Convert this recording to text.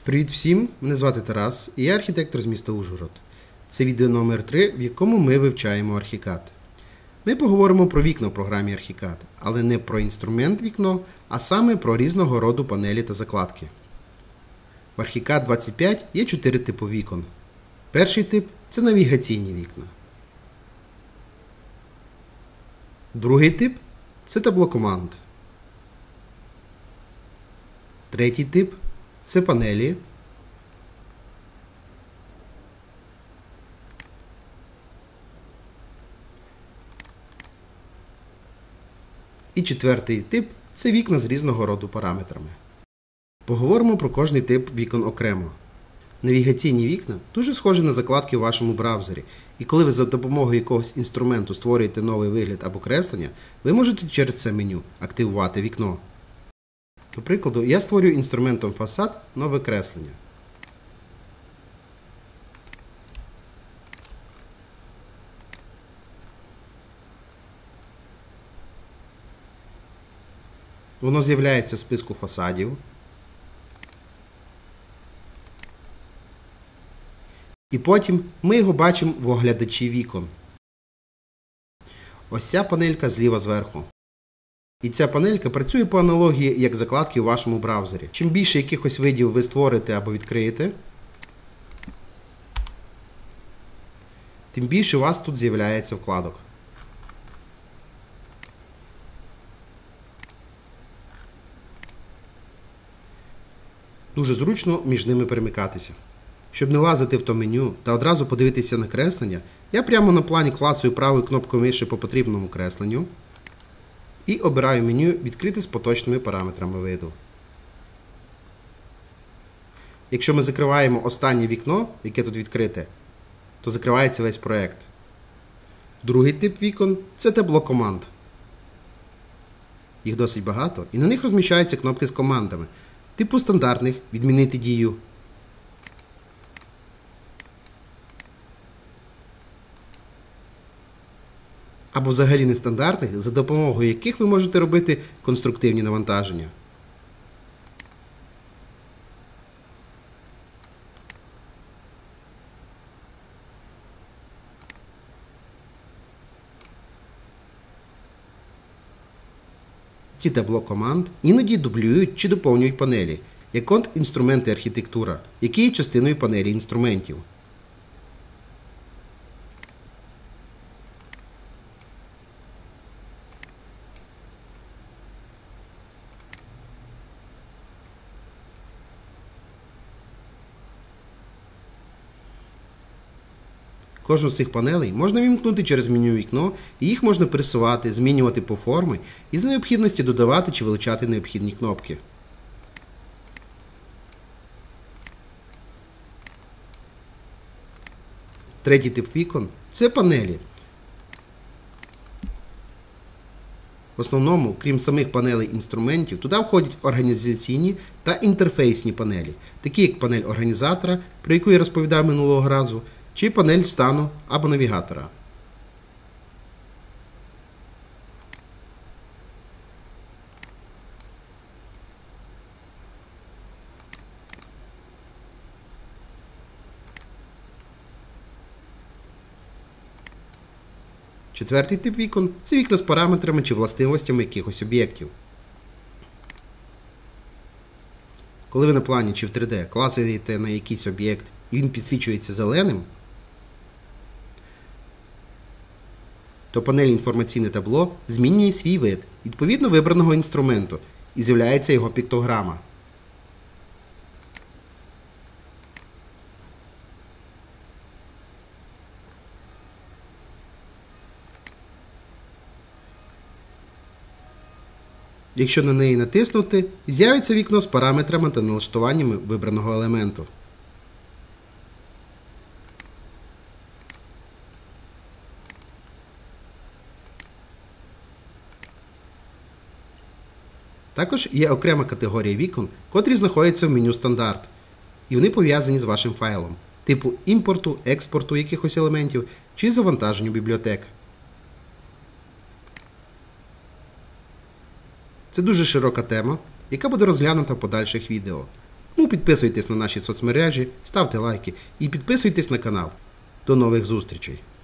Привіт всім! Мене звати Тарас і я архітектор з міста Ужгород. Це відео номер 3, в якому ми вивчаємо Archicad. Ми поговоримо про вікна в програмі Archicad, але не про інструмент вікно, а саме про різного роду панелі та закладки. В Archicad 25 є 4 типи вікон. Перший тип – це навігаційні вікна. Другий тип – це табло команд. Третій тип – це панелі. І четвертий тип – це вікна з різного роду параметрами. Поговоримо про кожний тип вікон окремо. Навігаційні вікна дуже схожі на закладки у вашому браузері, і коли ви за допомогою якогось інструменту створюєте новий вигляд або креслення, ви можете через це меню активувати вікно. До прикладу, я створюю інструментом фасад нове креслення. Воно з'являється в списку фасадів. І потім ми його бачимо в оглядачі вікон. Ось ця панелька зліва зверху. І ця панелька працює по аналогії як закладки у вашому браузері. Чим більше якихось видів ви створите або відкриєте, тим більше у вас тут з'являється вкладок. Дуже зручно між ними перемикатися. Щоб не лазити в то меню та одразу подивитися на креслення, я прямо на плані клацаю правою кнопкою миші по потрібному кресленню і обираю меню «Відкрити з поточними параметрами виду». Якщо ми закриваємо останнє вікно, яке тут відкрите, то закривається весь проєкт. Другий тип вікон – це табло команд. Їх досить багато, і на них розміщаються кнопки з командами, типу стандартних «Відмінити дію», або взагалі нестандартних, за допомогою яких ви можете робити конструктивні навантаження. Ці табло команд іноді дублюють чи доповнюють панелі, як от інструменти архітектура, які є частиною панелі інструментів. Кожну з цих панелей можна вімкнути через меню вікно, і їх можна пересувати, змінювати по формі і за необхідності додавати чи вилучати необхідні кнопки. Третій тип вікон – це панелі. В основному, крім самих панелей інструментів, туди входять організаційні та інтерфейсні панелі, такі як панель організатора, про яку я розповідав минулого разу, чи панель стану або навігатора. Четвертий тип вікон – це вікна з параметрами чи властивостями якихось об'єктів. Коли ви на плані чи в 3D клацаєте на якийсь об'єкт і він підсвічується зеленим, то панель інформаційне табло змінює свій вид відповідно вибраного інструменту і з'являється його піктограма. Якщо на неї натиснути, з'явиться вікно з параметрами та налаштуваннями вибраного елементу. Також є окрема категорія вікон, котрі знаходяться в меню «Стандарт», і вони пов'язані з вашим файлом, типу імпорту, експорту якихось елементів чи завантаженню бібліотек. Це дуже широка тема, яка буде розглянута в подальших відео. Тому підписуйтесь на наші соцмережі, ставте лайки і підписуйтесь на канал. До нових зустрічей!